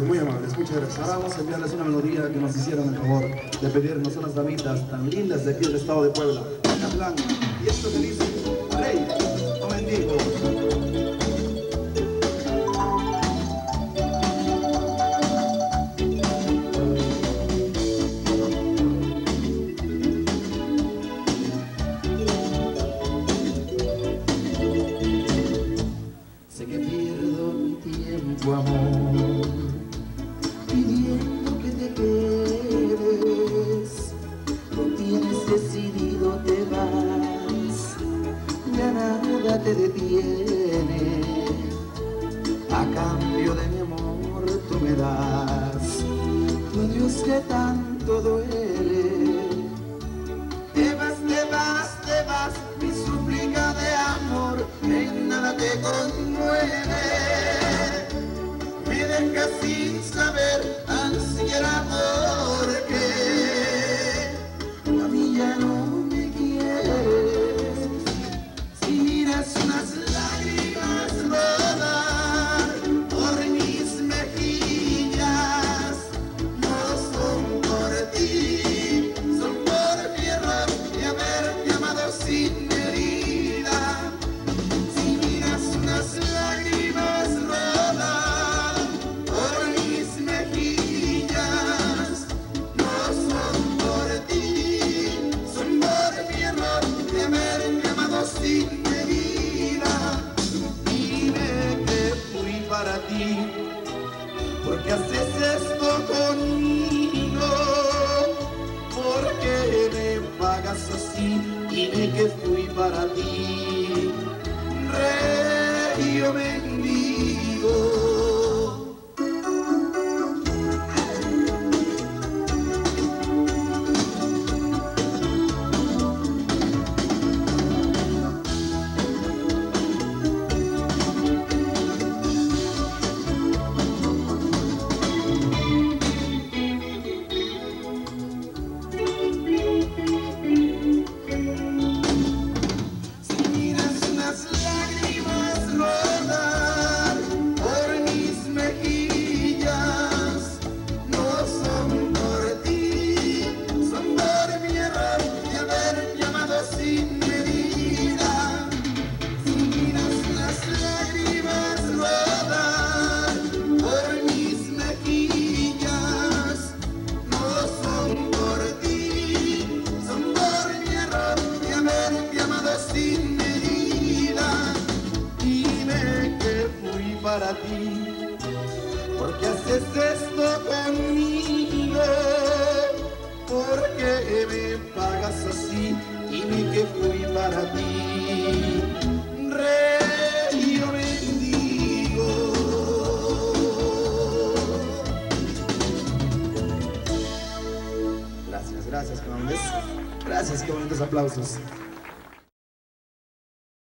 Muy amables, muchas gracias. Ahora vamos a enviarles una melodía que nos hicieron el favor de pedirnos unas damitas tan lindas de aquí del estado de Puebla, Acatlán. Y esto que dice, Rey, no mendigo. Sé que pierdo mi tiempo, amor, pidiendo que te quedes. Lo tienes decidido, te vas, ya nada te detiene. A cambio de mi amor tú me das tu adiós que tanto duele. Te vas, te vas, te vas, mi súplica de amor en nada te conmueve. Me dejas sin saber tan siquiera por qué. Tú a mí ya no me quieres. Si miras unas lágrimas rodar por mis mejillas, no son por ti, son por mi error de haberte amado sin medida. Si miras unas lágrimas rodar por mis mejillas, no son por ti, son por mi error de haberte amado sin medida. Dime que fui para ti, porque haces esto conmigo, porque me pagas así. Dime que fui para ti, rey o mendigo. Para ti, porque haces esto conmigo, porque me pagas así. Dime que fui para ti, rey o mendigo. Gracias, gracias, qué amables. Gracias, qué bonitos aplausos.